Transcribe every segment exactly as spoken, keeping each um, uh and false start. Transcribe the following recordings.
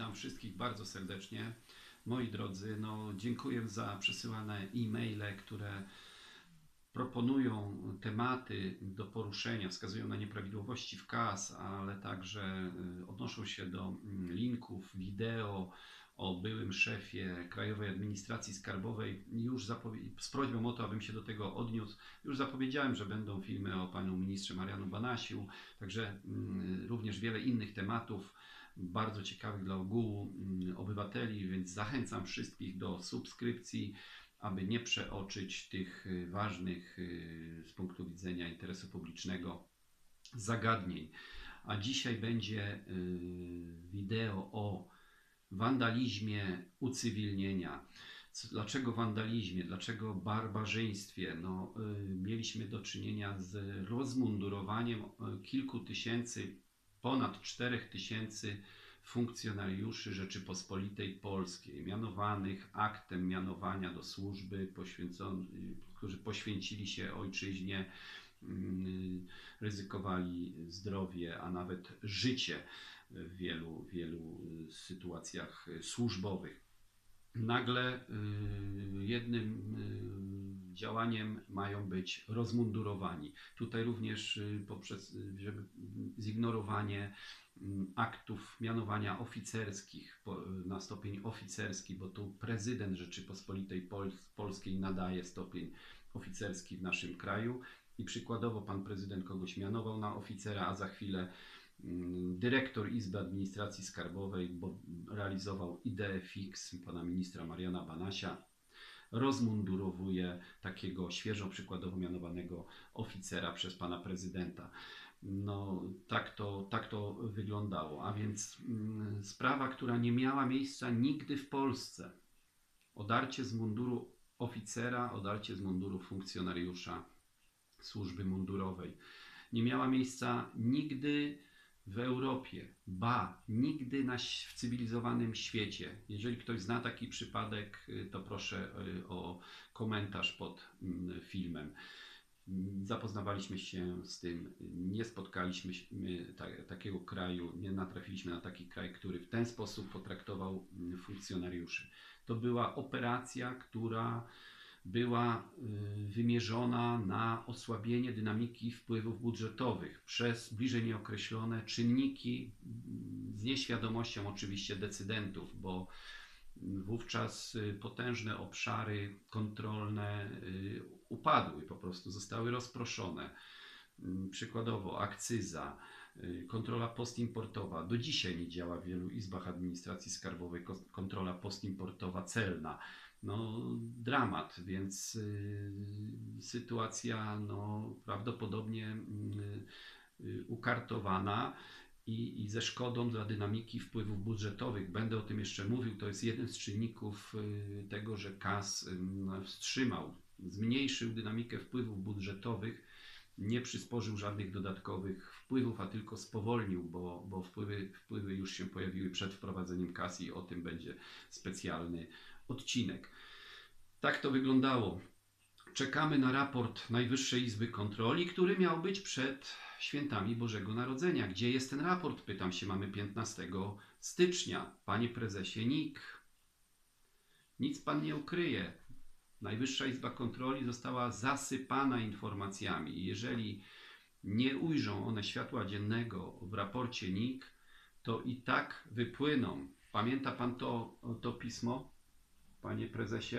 Witam wszystkich bardzo serdecznie. Moi drodzy, no, dziękuję za przesyłane e-maile, które proponują tematy do poruszenia, wskazują na nieprawidłowości w K A S, ale także odnoszą się do linków, wideo o byłym szefie Krajowej Administracji Skarbowej. Już z prośbą o to, abym się do tego odniósł. Już zapowiedziałem, że będą filmy o panu ministrze Marianu Banasiu, także również wiele innych tematów bardzo ciekawych dla ogółu obywateli, więc zachęcam wszystkich do subskrypcji, aby nie przeoczyć tych ważnych z punktu widzenia interesu publicznego zagadnień. A dzisiaj będzie wideo o wandalizmie ucywilnienia. Dlaczego wandalizmie? Dlaczego barbarzyństwie? No, mieliśmy do czynienia z rozmundurowaniem kilku tysięcy, ponad czterech tysięcy funkcjonariuszy Rzeczypospolitej Polskiej, mianowanych aktem mianowania do służby, którzy poświęcili się ojczyźnie, ryzykowali zdrowie, a nawet życie w wielu, wielu sytuacjach służbowych. Nagle jednym działaniem mają być rozmundurowani. Tutaj również poprzez żeby zignorowanie aktów mianowania oficerskich na stopień oficerski, bo tu prezydent Rzeczypospolitej Pol Polskiej nadaje stopień oficerski w naszym kraju i przykładowo pan prezydent kogoś mianował na oficera, a za chwilę dyrektor Izby Administracji Skarbowej, bo realizował ideę fix pana ministra Mariana Banasia, rozmundurowuje takiego świeżo przykładowo mianowanego oficera przez pana prezydenta. No tak to, tak to wyglądało, a więc mm, sprawa, która nie miała miejsca nigdy w Polsce. Odarcie z munduru oficera, odarcie z munduru funkcjonariusza służby mundurowej. Nie miała miejsca nigdy w Europie, ba, nigdy na, w cywilizowanym świecie. Jeżeli ktoś zna taki przypadek, to proszę o komentarz pod filmem. Zapoznawaliśmy się z tym, nie spotkaliśmy ta, takiego kraju, nie natrafiliśmy na taki kraj, który w ten sposób potraktował funkcjonariuszy. To była operacja, która była wymierzona na osłabienie dynamiki wpływów budżetowych przez bliżej nieokreślone czynniki, z nieświadomością oczywiście decydentów, bo wówczas potężne obszary kontrolne upadły, po prostu zostały rozproszone. Przykładowo akcyza, kontrola postimportowa. Do dzisiaj nie działa w wielu izbach administracji skarbowej kontrola postimportowa celna. No, dramat, więc y, sytuacja no, prawdopodobnie y, ukartowana i, i ze szkodą dla dynamiki wpływów budżetowych. Będę o tym jeszcze mówił. To jest jeden z czynników y, tego, że K A S y, wstrzymał, zmniejszył dynamikę wpływów budżetowych, nie przysporzył żadnych dodatkowych wpływów, a tylko spowolnił, bo, bo wpływy, wpływy już się pojawiły przed wprowadzeniem K A S i o tym będzie specjalny odcinek. Tak to wyglądało. Czekamy na raport Najwyższej Izby Kontroli, który miał być przed świętami Bożego Narodzenia. Gdzie jest ten raport? Pytam się, mamy piętnastego stycznia. Panie prezesie N I K, nic pan nie ukryje. Najwyższa Izba Kontroli została zasypana informacjami i jeżeli nie ujrzą one światła dziennego w raporcie N I K, to i tak wypłyną. Pamięta pan to, to pismo? Panie prezesie,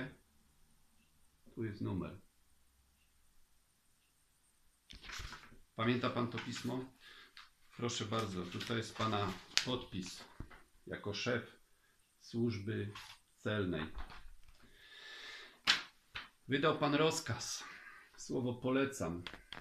tu jest numer. Pamięta pan to pismo? Proszę bardzo, tutaj jest pana podpis jako szef służby celnej. Wydał pan rozkaz. Słowo polecam.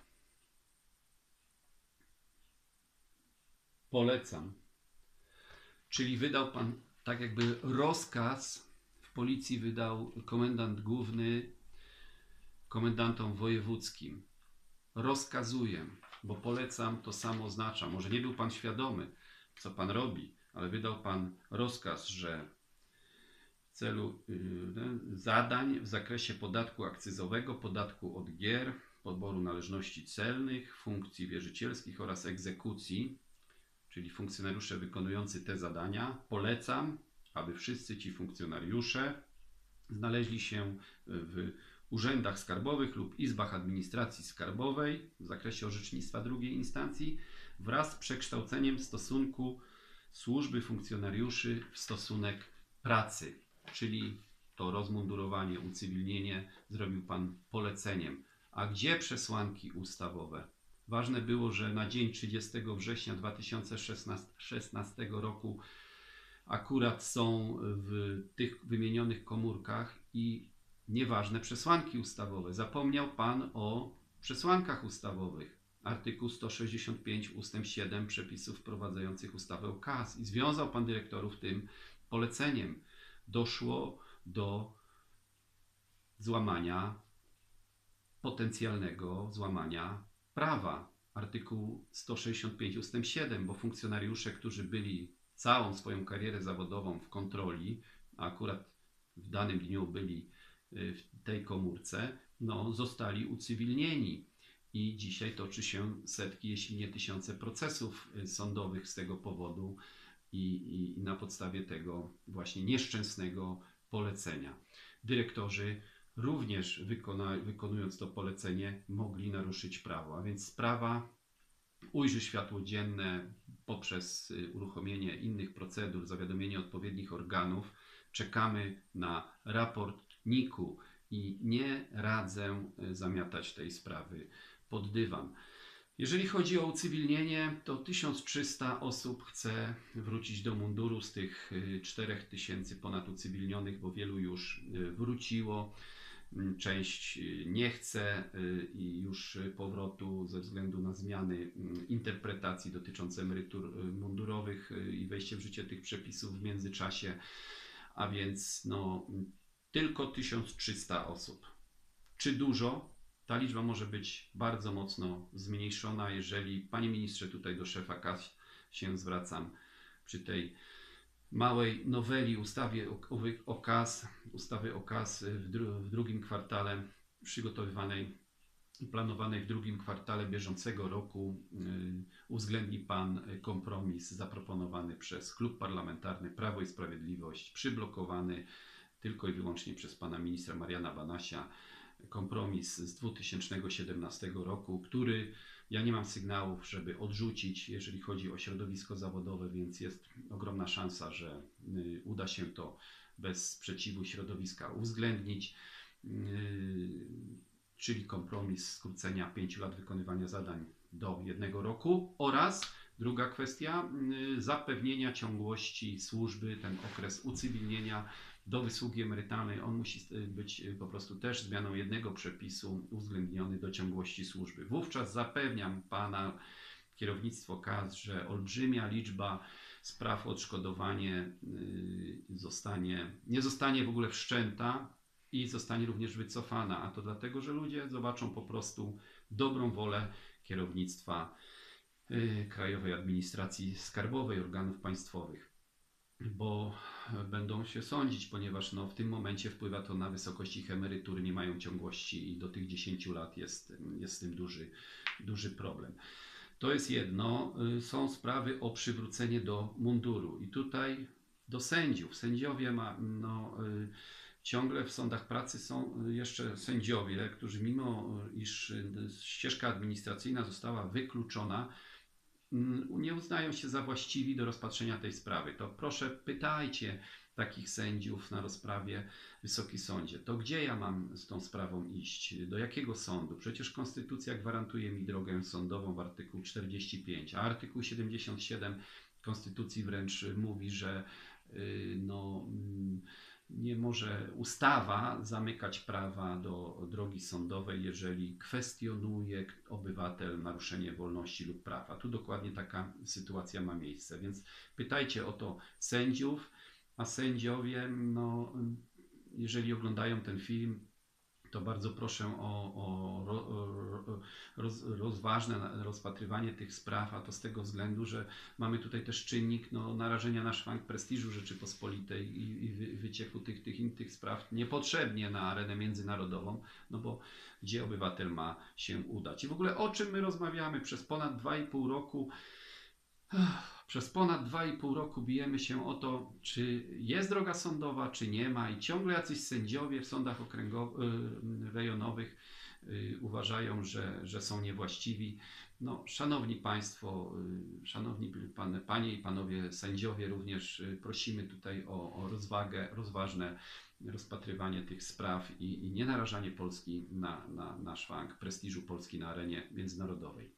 Polecam. Czyli wydał pan tak jakby rozkaz. Policji wydał komendant główny komendantom wojewódzkim. Rozkazuję, bo polecam to samo oznacza. Może nie był pan świadomy, co pan robi, ale wydał pan rozkaz, że w celu yy, zadań w zakresie podatku akcyzowego, podatku od gier, poboru należności celnych, funkcji wierzycielskich oraz egzekucji, czyli funkcjonariusze wykonujący te zadania, polecam, aby wszyscy ci funkcjonariusze znaleźli się w urzędach skarbowych lub izbach administracji skarbowej w zakresie orzecznictwa drugiej instancji wraz z przekształceniem stosunku służby funkcjonariuszy w stosunek pracy, czyli to rozmundurowanie, ucywilnienie zrobił Pan poleceniem. A gdzie przesłanki ustawowe? Ważne było, że na dzień trzydziestego września dwa tysiące szesnastego roku akurat są w tych wymienionych komórkach i nieważne przesłanki ustawowe. Zapomniał Pan o przesłankach ustawowych. Artykuł sto sześćdziesiąt pięć ustęp siedem przepisów wprowadzających ustawę o K A S i związał Pan dyrektorów tym poleceniem. Doszło do złamania, potencjalnego złamania prawa. Artykuł sto sześćdziesiąt pięć ustęp siedem, bo funkcjonariusze, którzy byli całą swoją karierę zawodową w kontroli, a akurat w danym dniu byli w tej komórce, no, zostali ucywilnieni. I dzisiaj toczy się setki, jeśli nie tysiące procesów sądowych z tego powodu i, i, i na podstawie tego właśnie nieszczęsnego polecenia. Dyrektorzy również wykona, wykonując to polecenie mogli naruszyć prawo, a więc sprawa ujrzy światło dzienne poprzez uruchomienie innych procedur, zawiadomienie odpowiednich organów. Czekamy na raport N I K u i nie radzę zamiatać tej sprawy pod dywan. Jeżeli chodzi o ucywilnienie, to tysiąc trzysta osób chce wrócić do munduru z tych czterech tysięcy ponad ucywilnionych, bo wielu już wróciło. Część nie chce i już powrotu ze względu na zmiany interpretacji dotyczące emerytur mundurowych i wejście w życie tych przepisów w międzyczasie, a więc no, tylko tysiąc trzysta osób. Czy dużo? Ta liczba może być bardzo mocno zmniejszona, jeżeli, Panie Ministrze, tutaj do szefa K A S się zwracam, przy tej małej noweli ustawy o, o K A S, ustawy o K A S w, dru, w drugim kwartale przygotowywanej i planowanej w drugim kwartale bieżącego roku yy, uwzględni Pan kompromis zaproponowany przez Klub Parlamentarny Prawo i Sprawiedliwość, przyblokowany tylko i wyłącznie przez Pana Ministra Mariana Banasia, kompromis z dwa tysiące siedemnastego roku, który ja nie mam sygnałów, żeby odrzucić, jeżeli chodzi o środowisko zawodowe, więc jest ogromna szansa, że y, uda się to bez sprzeciwu środowiska uwzględnić, y, czyli kompromis skrócenia pięciu lat wykonywania zadań do jednego roku oraz druga kwestia, y, zapewnienia ciągłości służby, ten okres ucywilnienia do wysługi emerytalnej, on musi być po prostu też zmianą jednego przepisu uwzględniony do ciągłości służby. Wówczas zapewniam Pana kierownictwo K A S, że olbrzymia liczba spraw o odszkodowanie zostanie, nie zostanie w ogóle wszczęta i zostanie również wycofana, a to dlatego, że ludzie zobaczą po prostu dobrą wolę kierownictwa Krajowej Administracji Skarbowej, organów państwowych, bo będą się sądzić, ponieważ no, w tym momencie wpływa to na wysokość ich emerytury, nie mają ciągłości i do tych dziesięciu lat jest, jest z tym duży, duży problem. To jest jedno. Są sprawy o przywrócenie do munduru i tutaj do sędziów. Sędziowie ma, no, ciągle w sądach pracy są jeszcze sędziowie, którzy mimo iż ścieżka administracyjna została wykluczona, nie uznają się za właściwi do rozpatrzenia tej sprawy. To proszę pytajcie takich sędziów na rozprawie Wysoki Sądzie. To gdzie ja mam z tą sprawą iść? Do jakiego sądu? Przecież Konstytucja gwarantuje mi drogę sądową w artykuł czterdzieści pięć, a artykuł siedemdziesiąt siedem Konstytucji wręcz mówi, że yy, no, nie może ustawa zamykać prawa do drogi sądowej, jeżeli kwestionuje obywatel naruszenie wolności lub prawa. Tu dokładnie taka sytuacja ma miejsce, więc pytajcie o to sędziów, a sędziowie, no, jeżeli oglądają ten film, to bardzo proszę o, o roz, rozważne rozpatrywanie tych spraw, a to z tego względu, że mamy tutaj też czynnik no, narażenia na szwank prestiżu Rzeczypospolitej i, i wycieku tych, tych, tych spraw niepotrzebnie na arenę międzynarodową, no bo gdzie obywatel ma się udać. I w ogóle o czym my rozmawiamy przez ponad dwa i pół roku? Przez ponad dwa i pół roku bijemy się o to, czy jest droga sądowa, czy nie ma, i ciągle jacyś sędziowie w sądach okręgowych, rejonowych y, uważają, że, że są niewłaściwi. No, szanowni Państwo, y, szanowni pan, Panie i Panowie sędziowie, również y, prosimy tutaj o, o rozwagę, rozważne rozpatrywanie tych spraw i, i nie narażanie Polski na, na, na szwank prestiżu Polski na arenie międzynarodowej.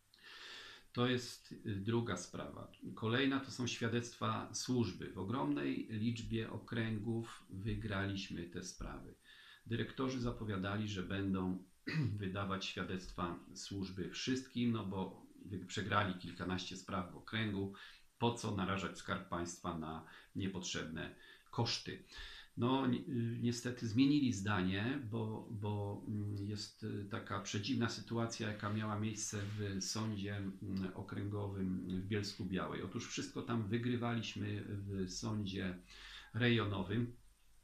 To jest druga sprawa. Kolejna to są świadectwa służby. W ogromnej liczbie okręgów wygraliśmy te sprawy. Dyrektorzy zapowiadali, że będą wydawać świadectwa służby wszystkim, no bo przegrali kilkanaście spraw w okręgu. Po co narażać Skarb Państwa na niepotrzebne koszty? No ni niestety zmienili zdanie, bo, bo jest taka przedziwna sytuacja, jaka miała miejsce w sądzie okręgowym w Bielsku-Białej. Otóż wszystko tam wygrywaliśmy w sądzie rejonowym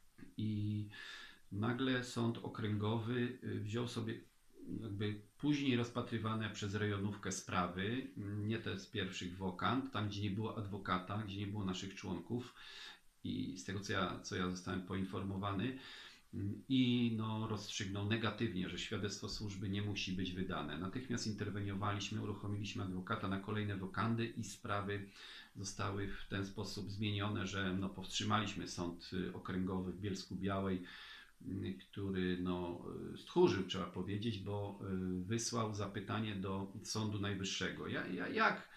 i nagle sąd okręgowy wziął sobie jakby później rozpatrywane przez rejonówkę sprawy, nie te z pierwszych wokant, tam gdzie nie było adwokata, gdzie nie było naszych członków, i z tego co ja, co ja zostałem poinformowany, i no, rozstrzygnął negatywnie, że świadectwo służby nie musi być wydane. Natychmiast interweniowaliśmy, uruchomiliśmy adwokata na kolejne wokandy i sprawy zostały w ten sposób zmienione, że no, powstrzymaliśmy sąd okręgowy w Bielsku-Białej, który no, stchórzył, trzeba powiedzieć, bo wysłał zapytanie do Sądu Najwyższego. Ja, ja, jak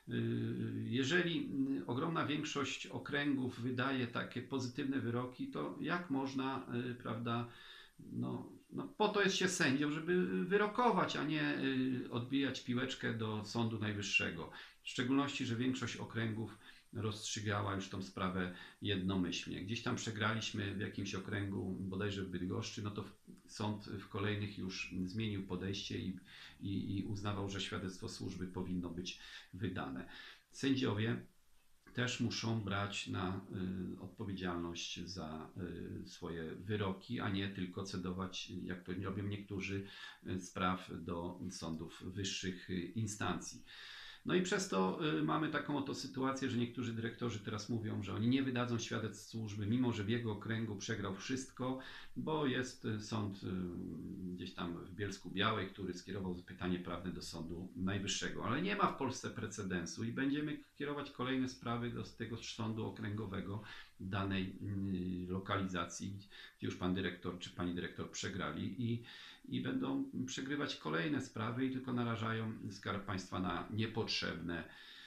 Jeżeli ogromna większość okręgów wydaje takie pozytywne wyroki, to jak można, prawda, no, no po to jest się sędzią, żeby wyrokować, a nie odbijać piłeczkę do Sądu Najwyższego. W szczególności, że większość okręgów rozstrzygała już tą sprawę jednomyślnie. Gdzieś tam przegraliśmy w jakimś okręgu, bodajże w Bydgoszczy, no to sąd w kolejnych już zmienił podejście i, i, i uznawał, że świadectwo służby powinno być wydane. Sędziowie też muszą brać na y, odpowiedzialność za y, swoje wyroki, a nie tylko cedować, jak to robią niektórzy, y, spraw do sądów wyższych y, instancji. No i przez to y, mamy taką oto sytuację, że niektórzy dyrektorzy teraz mówią, że oni nie wydadzą świadectw służby, mimo że w jego okręgu przegrał wszystko, bo jest y, sąd y, gdzieś tam w Bielsku-Białej, który skierował pytanie prawne do Sądu Najwyższego. Ale nie ma w Polsce precedensu i będziemy kierować kolejne sprawy do tego sądu okręgowego danej y, lokalizacji, gdzie już pan dyrektor czy pani dyrektor przegrali i i będą przegrywać kolejne sprawy i tylko narażają Skarb Państwa na niepotrzebne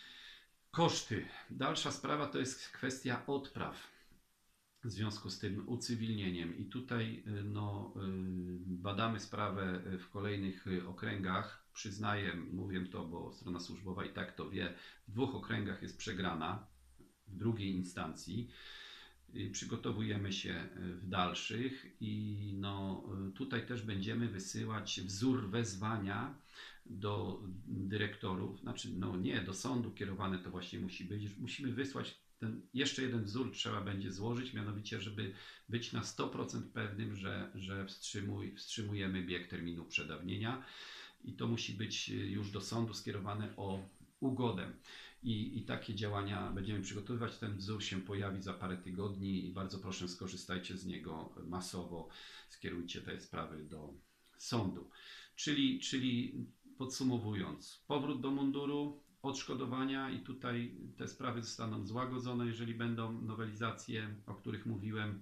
koszty. Dalsza sprawa to jest kwestia odpraw w związku z tym ucywilnieniem i tutaj no, badamy sprawę w kolejnych okręgach. Przyznaję, mówię to, bo strona służbowa i tak to wie, w dwóch okręgach jest przegrana w drugiej instancji. Przygotowujemy się w dalszych i no, tutaj też będziemy wysyłać wzór wezwania do dyrektorów, znaczy no nie, do sądu kierowane to właśnie musi być, musimy wysłać ten, jeszcze jeden wzór trzeba będzie złożyć, mianowicie żeby być na sto procent pewnym, że, że wstrzymuj, wstrzymujemy bieg terminu przedawnienia i to musi być już do sądu skierowane o ugodę. I, I takie działania będziemy przygotowywać. Ten wzór się pojawi za parę tygodni i bardzo proszę, skorzystajcie z niego masowo, skierujcie te sprawy do sądu. Czyli, czyli podsumowując, powrót do munduru, odszkodowania i tutaj te sprawy zostaną złagodzone, jeżeli będą nowelizacje, o których mówiłem,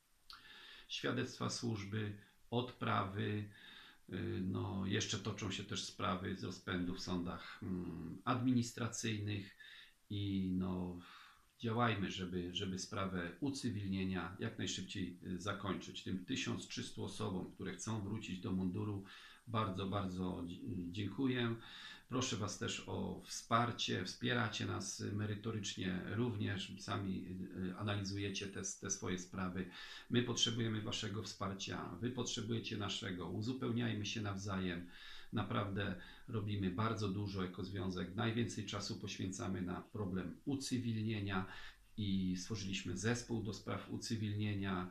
świadectwa służby, odprawy. No, jeszcze toczą się też sprawy z rozpędu w sądach administracyjnych i no, działajmy, żeby, żeby sprawę ucywilnienia jak najszybciej zakończyć. Tym tysiąc trzystu osobom, które chcą wrócić do munduru, bardzo, bardzo dziękuję. Proszę Was też o wsparcie, wspieracie nas merytorycznie również, sami analizujecie te, te swoje sprawy. My potrzebujemy Waszego wsparcia, Wy potrzebujecie naszego, uzupełniajmy się nawzajem. Naprawdę robimy bardzo dużo jako związek, najwięcej czasu poświęcamy na problem ucywilnienia i stworzyliśmy zespół do spraw ucywilnienia.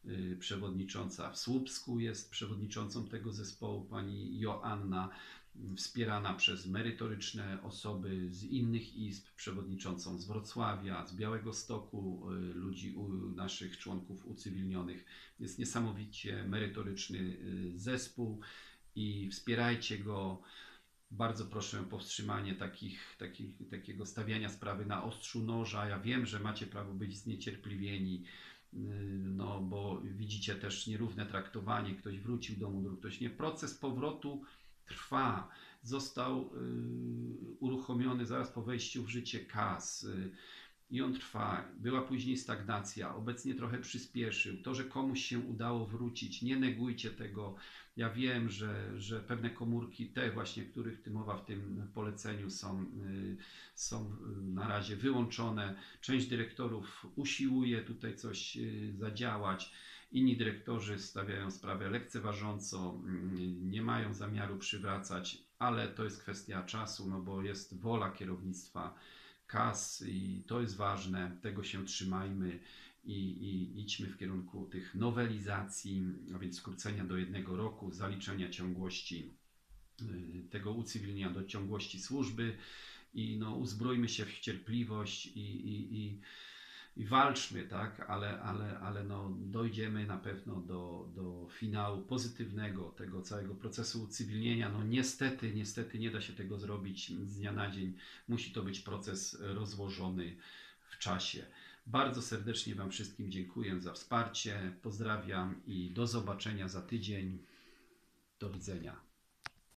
y, przewodnicząca w Słupsku jest przewodniczącą tego zespołu, pani Joanna, wspierana przez merytoryczne osoby z innych izb, przewodniczącą z Wrocławia, z Białegostoku, y, ludzi, u, naszych członków ucywilnionych. Jest niesamowicie merytoryczny y, zespół i wspierajcie go. Bardzo proszę o powstrzymanie takich, takich, takiego stawiania sprawy na ostrzu noża. Ja wiem, że macie prawo być zniecierpliwieni, yy, no bo widzicie też nierówne traktowanie. Ktoś wrócił do munduru, ktoś nie. Proces powrotu trwa. Został yy, uruchomiony zaraz po wejściu w życie K A S. Yy, I on trwa. Była później stagnacja, obecnie trochę przyspieszył. To, że komuś się udało wrócić, nie negujcie tego. Ja wiem, że, że pewne komórki, te właśnie, których ty mowa w tym poleceniu, są, y, są na razie wyłączone. Część dyrektorów usiłuje tutaj coś y, zadziałać. Inni dyrektorzy stawiają sprawę lekceważąco, y, nie mają zamiaru przywracać, ale to jest kwestia czasu, no bo jest wola kierownictwa K A S i to jest ważne, tego się trzymajmy i, i idźmy w kierunku tych nowelizacji, a więc skrócenia do jednego roku, zaliczenia ciągłości y, tego ucywilnienia do ciągłości służby i no, uzbrójmy się w cierpliwość i, i, i, i walczmy, tak, ale, ale, ale no, dojdziemy na pewno do, do finału pozytywnego tego całego procesu ucywilnienia. No niestety, niestety nie da się tego zrobić z dnia na dzień. Musi to być proces rozłożony w czasie. Bardzo serdecznie Wam wszystkim dziękuję za wsparcie. Pozdrawiam i do zobaczenia za tydzień. Do widzenia.